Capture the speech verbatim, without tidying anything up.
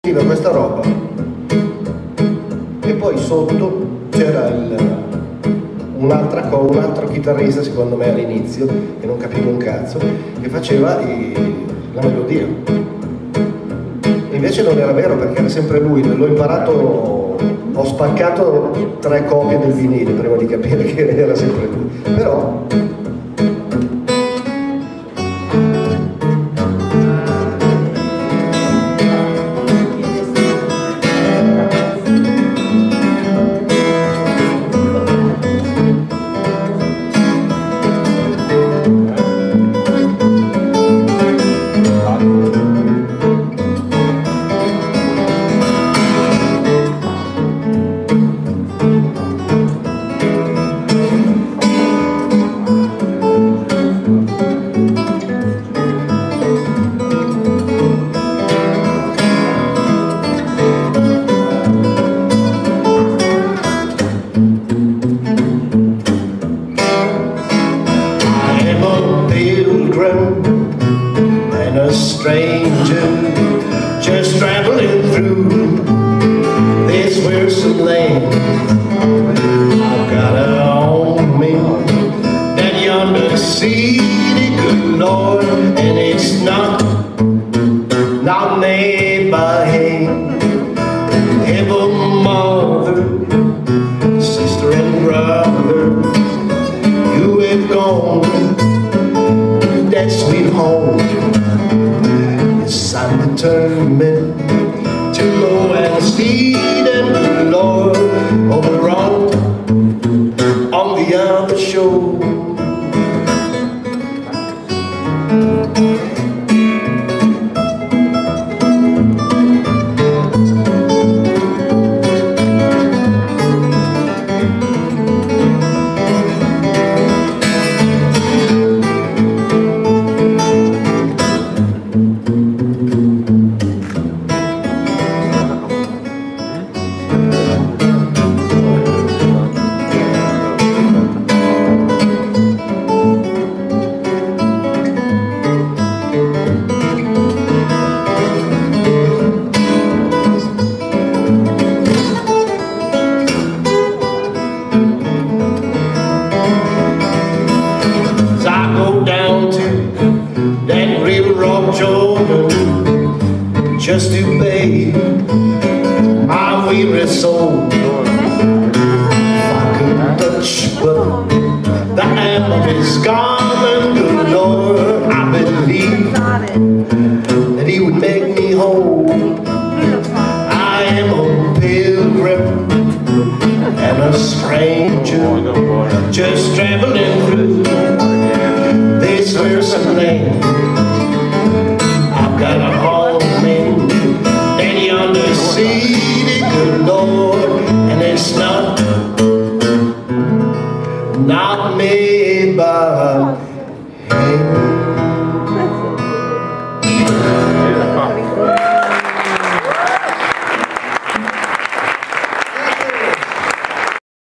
questa roba e poi sotto c'era un'altra co un altro chitarrista, secondo me all'inizio, che non capivo un cazzo, che faceva i, la melodia, e invece non era vero perché era sempre lui. L'ho imparato, ho spaccato tre copie del vinile prima di capire che era sempre lui, però just traveling through this wearisome land. I've got a on me that yonder city, good Lord, and it's not not made by hand. Heaven, mother, sister and brother, you have gone to that sweet home. I'm determined to go and see them, good Lord, over on, on the other shore. Just to bathe my weary soul. If I could touch but the hem of his garment, good Lord, I believe that he would make me whole. I am a pilgrim and a stranger, just